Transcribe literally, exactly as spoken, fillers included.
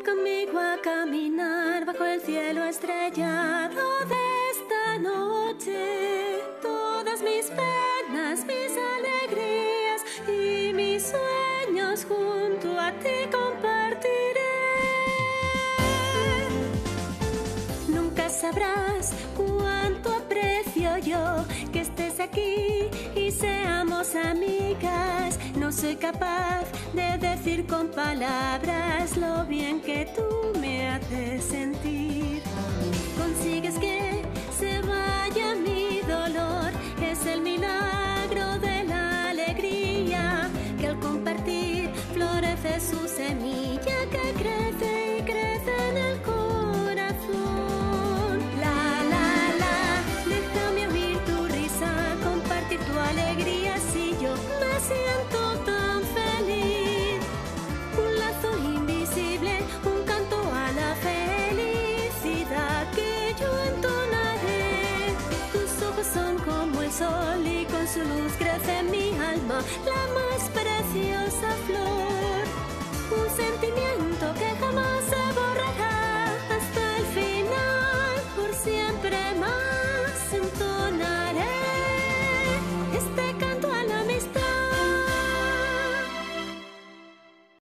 conmigo a caminar bajo el cielo estrellado de esta noche. Todas mis penas, mis alegrías y mis sueños junto a ti compartiré. Nunca sabrás cuánto aprecio yo que estés aquí y seamos amigas. No soy capaz de decir con palabras lo bien que tú me haces sentir. Consigues que se vaya mi dolor, es el milagro de la alegría, que al compartir florece su semilla que crece y crece en el corazón. La, la, la, déjame oír tu risa, compartir tu alegría si yo me siento tan feliz. Un lazo invisible, un canto a la felicidad que yo entonaré. Tus ojos son como el sol y con su luz crece en mi alma la más preciosa flor.